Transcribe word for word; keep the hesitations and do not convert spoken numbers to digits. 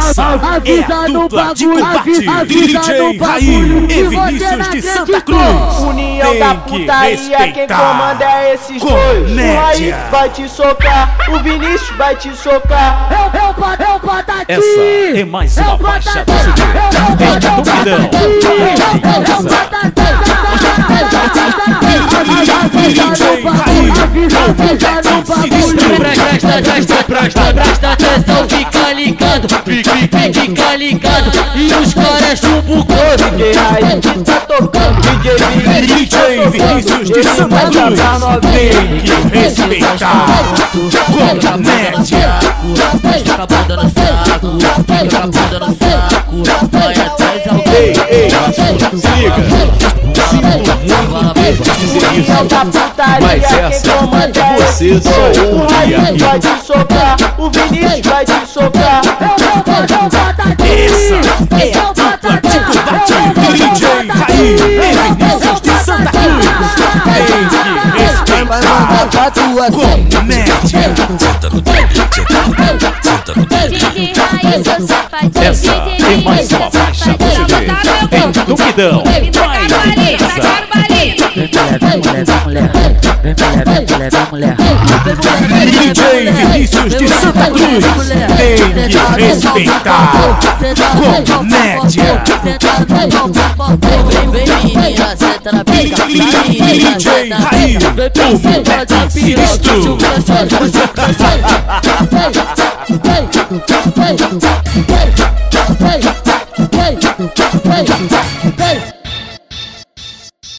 Essa é a dupla de combate, D J Raí e Vinícius de Santa Cruz. União da putaria, quem comanda é esses dois. O Raí vai te socar, o Vinícius vai te socar. Eu, eu, eu, Patati. Essa é mais uma faixa do C D. Este dominão. Presta, presta, presta, presta atenção, fica ligado, fica, fica ligado. E os caras chumbo close, D J Raí que tá tocando, D J Vinícius de Santa Cruz. Tem que respeitar. Comédia. Fica a bunda no saco, fica a bunda no saco. Vai atrás alguém. Ei, ei, se liga. Sinto muito ter que dizer isso, mas essa você só o ouve Raí aqui. vai te socar, o Vinícius vai te socar. Essa é a dupla de combate, D J Raí e Vinícius de Santa Cruz. Tem que respeitar. Comédia. Essa é mais uma faixa do C D. Em Duquidão. D J Vinícius de Santa Cruz. Tem que respeitar. Comédia. Vem, vem menina, senta na pica. D J Raí, o moleque sinistro. Vem, vem, vem, vem, vem, vem, vem, vem, vem, vem, vem, vem, vem, vem,